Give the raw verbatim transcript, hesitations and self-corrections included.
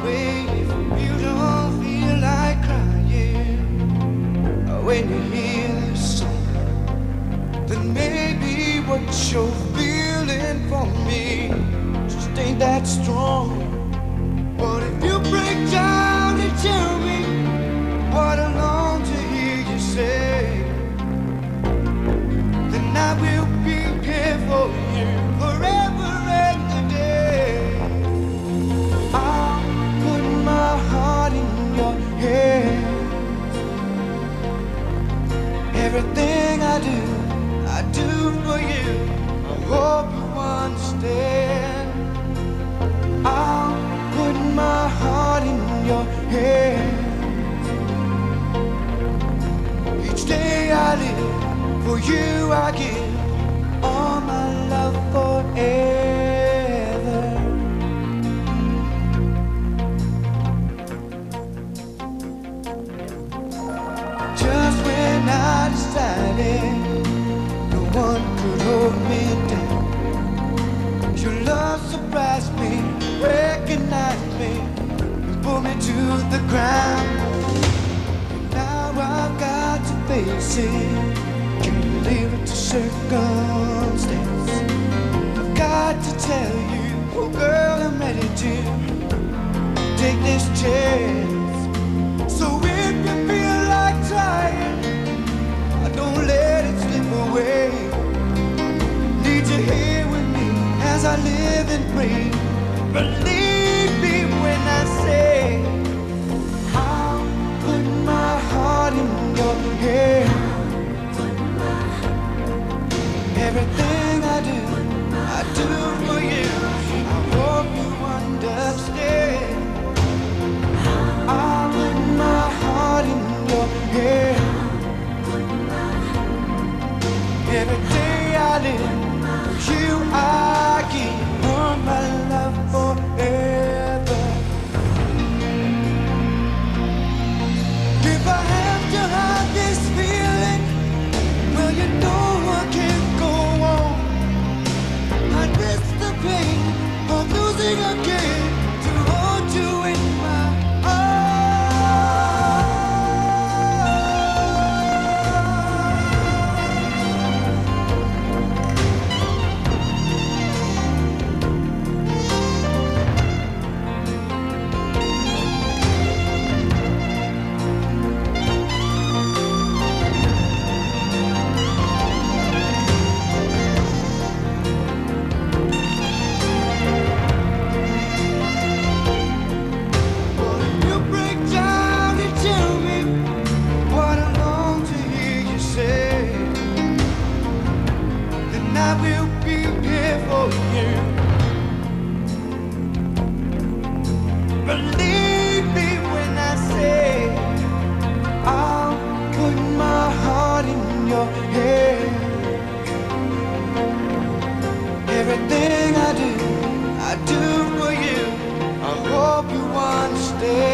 away if you don't feel like crying. When you hear this song, then maybe what you're feeling for me just ain't that strong. But if you break down and tell me what I long to hear you say, then I will be here for you forever and a day. I'll put my heart in your hands. Everything I do, I do for you. I hope you understand. I'll put my heart in your hands. Each day I live, for you I give all my love forever. Just when I decided no one could hold me down, your love surprised me, recognized me, and pulled me to the ground. Now I've got to face it, can't leave it to circumstance. I've got to tell you, oh girl, I'm ready to take this chance. So if you feel like trying, don't let it slip away. Need you here with me as I live and breathe. Believe me when I say I'll put my heart in your hand. Everything I do, I do for you. I hope you understand. I'll put my heart in your hand. Every day I live, you I give all my love forever. If I have to hide this feeling, well you know I can't go on. I miss the pain of losing again to hold you in my everything I do, I do for you. I hope you understand.